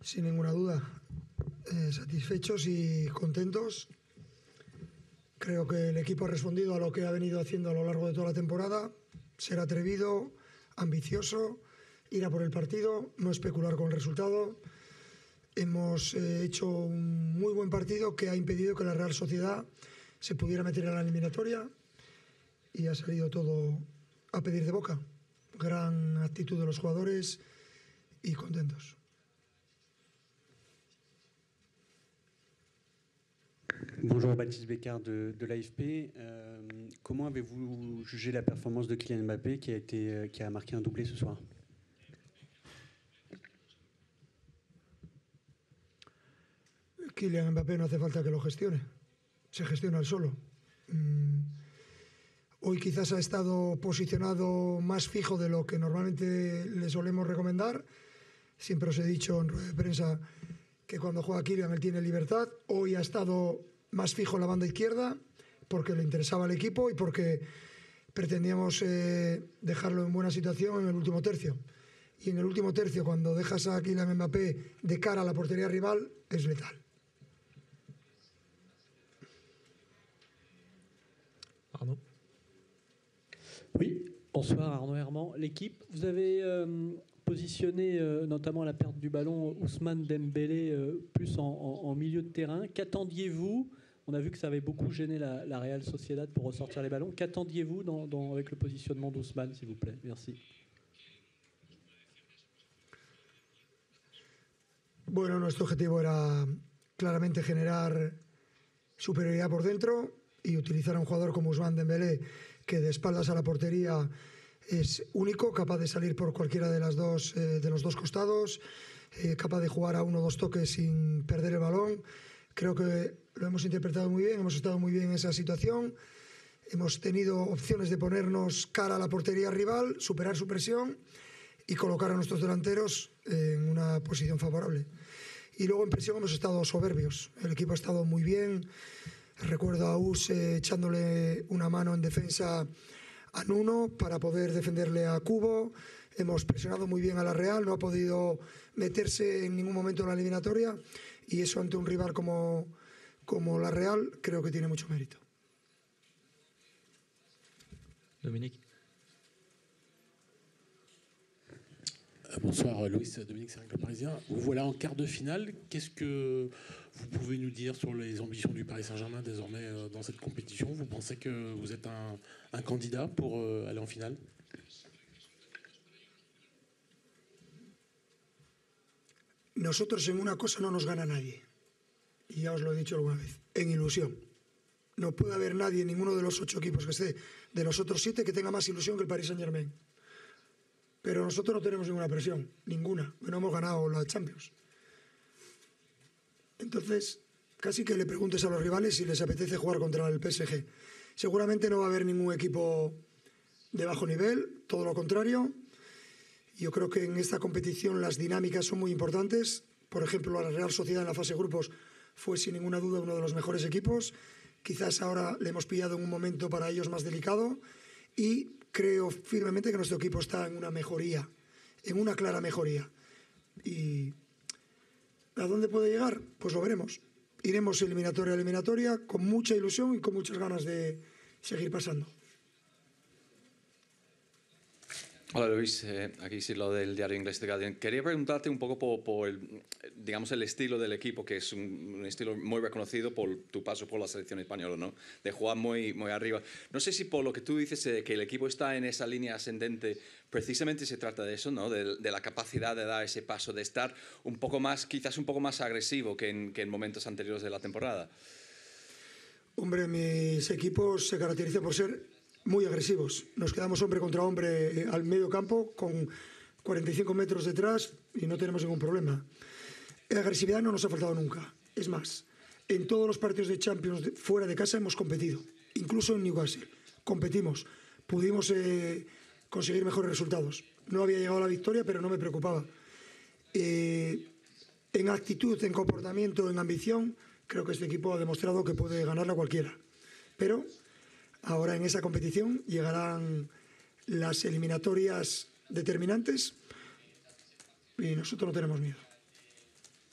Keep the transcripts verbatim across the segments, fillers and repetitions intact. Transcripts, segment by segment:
Sin ninguna duda, eh, satisfechos y contentos. Creo que el equipo ha respondido a lo que ha venido haciendo a lo largo de toda la temporada: ser atrevido, ambicioso, ir a por el partido, no especular con el resultado. Hemos eh, hecho un muy buen partido que ha impedido que la Real Sociedad se pudiera meter a la eliminatoria, y ha salido todo a pedir de boca. Gran actitud de los jugadores y contentos. Bonjour, Baptiste Bécard de, de l'A F P. Euh, comment avez-vous jugé la performance de Kylian Mbappé qui a, été, qui a marqué un doublé ce soir? Kylian Mbappé no hace falta que lo gestione, se gestiona él solo. Mm, hoy quizás ha estado posicionado más fijo de lo que normalmente le solemos recomendar. Siempre os he dicho en rueda de prensa que cuando juega Kylian él tiene libertad. Hoy ha estado más fijo en la banda izquierda porque le interesaba al equipo y porque pretendíamos eh, dejarlo en buena situación en el último tercio. Y en el último tercio, cuando dejas a Kylian Mbappé de cara a la portería rival, es letal. Arnaud. Oui, bonsoir Arnaud Herman. L'équipe, vous avez euh, positionné euh, notamment à la perte du ballon Ousmane Dembélé euh, plus en, en, en milieu de terrain. Qu'attendiez-vous? On a vu que ça avait beaucoup gêné la, la Real Sociedad pour ressortir les ballons. Qu'attendiez-vous dans, dans, avec le positionnement d'Ousmane, s'il vous plaît? Merci. Bueno, nuestro objetivo era claramente generar superioridad por dentro y utilizar a un jugador como Ousmane Dembélé, que de espaldas a la portería es único, capaz de salir por cualquiera de, las dos, eh, de los dos costados, eh, capaz de jugar a uno o dos toques sin perder el balón. Creo que lo hemos interpretado muy bien, hemos estado muy bien en esa situación. Hemos tenido opciones de ponernos cara a la portería rival, superar su presión y colocar a nuestros delanteros en una posición favorable. Y luego en presión hemos estado soberbios. El equipo ha estado muy bien. Recuerdo a Us eh, echándole una mano en defensa a Nuno para poder defenderle a Kubo. Hemos presionado muy bien a la Real, no ha podido meterse en ningún momento en la eliminatoria, y eso ante un rival como, como la Real creo que tiene mucho mérito. Dominique. Bonsoir Louis, Dominique Séric, Le Parisien. Vous voilà en quart de finale. Qu'est-ce que vous pouvez nous dire sur les ambitions du Paris Saint-Germain désormais dans cette compétition? Vous pensez que vous êtes un, un candidat pour aller en finale? Nosotros en una cosa no nos gana nadie, y ya os lo he dicho alguna vez, en ilusión. No puede haber nadie en ninguno de los ocho equipos que esté, de los otros siete, que tenga más ilusión que el Paris Saint-Germain. Pero nosotros no tenemos ninguna presión, ninguna, no hemos ganado la Champions. Entonces, casi que le preguntes a los rivales si les apetece jugar contra el P S G. Seguramente no va a haber ningún equipo de bajo nivel, todo lo contrario. Yo creo que en esta competición las dinámicas son muy importantes. Por ejemplo, la Real Sociedad en la fase de grupos fue sin ninguna duda uno de los mejores equipos. Quizás ahora le hemos pillado en un momento para ellos más delicado, y creo firmemente que nuestro equipo está en una mejoría, en una clara mejoría. ¿Y a dónde puede llegar? Pues lo veremos. Iremos eliminatoria a eliminatoria con mucha ilusión y con muchas ganas de seguir pasando. Hola Luis, eh, aquí sí lo del diario inglés The Guardian. Quería preguntarte un poco por, por el, digamos, el estilo del equipo, que es un, un estilo muy reconocido por tu paso por la selección española, ¿no? De jugar muy, muy arriba. No sé si por lo que tú dices, eh, que el equipo está en esa línea ascendente, precisamente se trata de eso, ¿no? De, de la capacidad de dar ese paso, de estar un poco más, quizás un poco más agresivo que en, que en momentos anteriores de la temporada. Hombre, mis equipos se caracterizan por ser muy agresivos. Nos quedamos hombre contra hombre al medio campo con cuarenta y cinco metros detrás y no tenemos ningún problema. La agresividad no nos ha faltado nunca. Es más, en todos los partidos de Champions fuera de casa hemos competido, incluso en Newcastle. Competimos, pudimos eh, conseguir mejores resultados. No había llegado a la victoria, pero no me preocupaba. Eh, en actitud, en comportamiento, en ambición, creo que este equipo ha demostrado que puede ganarla cualquiera. Pero ahora en esa competición llegarán las eliminatorias determinantes y nosotros no tenemos miedo.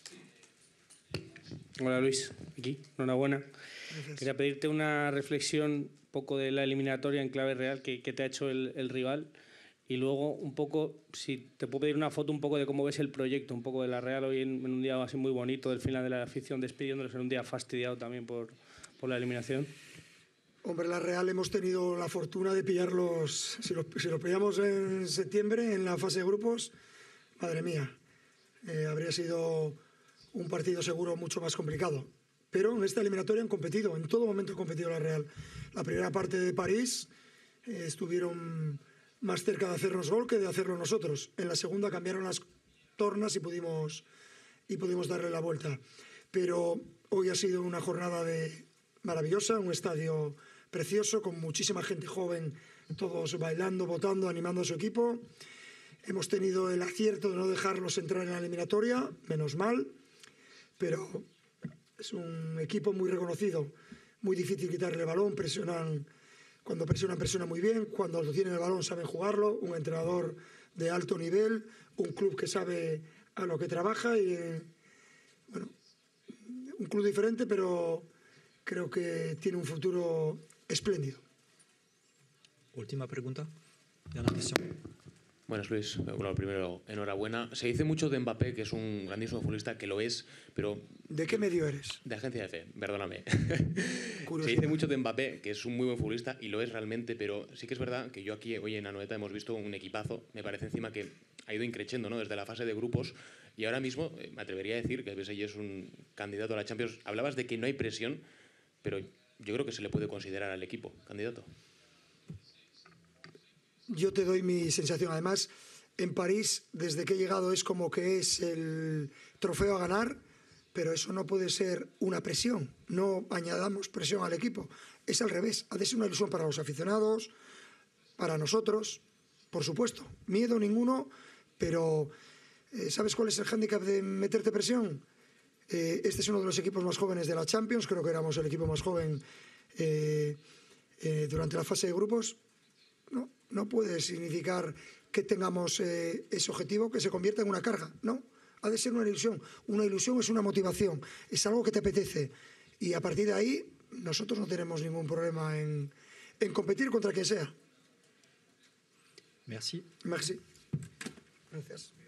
Hola Luis, aquí, enhorabuena. Gracias. Quería pedirte una reflexión un poco de la eliminatoria en clave real que, que te ha hecho el, el rival y luego un poco, si te puedo pedir una foto un poco de cómo ves el proyecto, un poco de la Real hoy en, en un día así muy bonito del final de la afición despidiéndoles, en un día fastidiado también por, por la eliminación. Hombre, la Real hemos tenido la fortuna de pillarlos, si los, si los pillamos en septiembre en la fase de grupos, madre mía, eh, habría sido un partido seguro mucho más complicado. Pero en esta eliminatoria han competido, en todo momento ha competido la Real. La primera parte de París eh, estuvieron más cerca de hacernos gol que de hacerlo nosotros. En la segunda cambiaron las tornas y pudimos, y pudimos darle la vuelta. Pero hoy ha sido una jornada de maravillosa, un estadio precioso, con muchísima gente joven, todos bailando, votando, animando a su equipo. Hemos tenido el acierto de no dejarlos entrar en la eliminatoria, menos mal, pero es un equipo muy reconocido, muy difícil quitarle el balón, presionan, cuando presionan, presionan muy bien, cuando tienen el balón saben jugarlo, un entrenador de alto nivel, un club que sabe a lo que trabaja y, bueno, un club diferente, pero creo que tiene un futuro espléndido. Última pregunta. Dernière question. Buenas, Luis. Bueno, primero, enhorabuena. Se dice mucho de Mbappé, que es un grandísimo futbolista, que lo es, pero... ¿De qué medio eres? De Agencia F, perdóname. Se dice mucho de Mbappé, que es un muy buen futbolista, y lo es realmente, pero sí que es verdad que yo aquí, hoy en Anoeta, hemos visto un equipazo. Me parece encima que ha ido increciendo, ¿no?, desde la fase de grupos, y ahora mismo eh, me atrevería a decir que el P S G es un candidato a la Champions. Hablabas de que no hay presión, pero yo creo que se le puede considerar al equipo candidato. Yo te doy mi sensación. Además, en París, desde que he llegado, es como que es el trofeo a ganar, pero eso no puede ser una presión. No añadamos presión al equipo. Es al revés. Ha de ser una ilusión para los aficionados, para nosotros, por supuesto. Miedo ninguno, pero eh, ¿sabes cuál es el hándicap de meterte presión? Eh, este es uno de los equipos más jóvenes de la Champions. Creo que éramos el equipo más joven eh, eh, durante la fase de grupos. No, no puede significar que tengamos eh, ese objetivo que se convierta en una carga, no. Ha de ser una ilusión. Una ilusión es una motivación, es algo que te apetece. Y a partir de ahí, nosotros no tenemos ningún problema en, en competir contra quien sea. Merci. Merci. Gracias.